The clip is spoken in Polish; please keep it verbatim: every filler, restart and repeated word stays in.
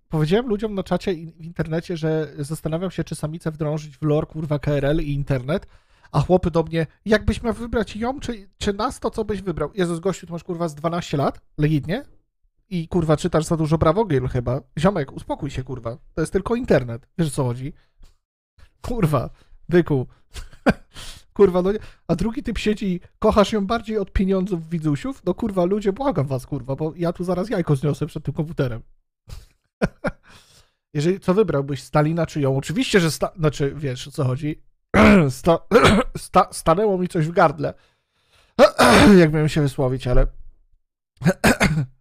powiedziałem ludziom na czacie i w internecie, że zastanawiam się, czy samicę wdrążyć w lore, kurwa, K R L i internet, a chłopy do mnie, jakbyś miał wybrać ją, czy, czy nas, to co byś wybrał? Jezus, gościu, ty masz, kurwa, z dwanaście lat, legitnie? I, kurwa, czytasz za dużo Bravo Girl chyba. Ziomek, uspokój się, kurwa. To jest tylko internet. Wiesz, o co chodzi? Kurwa, byku. Kurwa, no nie. A drugi typ siedzi, kochasz ją bardziej od pieniądzów widzusiów? No kurwa, ludzie, błagam was, kurwa, bo ja tu zaraz jajko zniosę przed tym komputerem. Jeżeli, co wybrałbyś, Stalina czy ją? Oczywiście, że sta... Znaczy, wiesz, o co chodzi? Sta... Sta... Stanęło mi coś w gardle. Jak miałem się wysłowić, ale...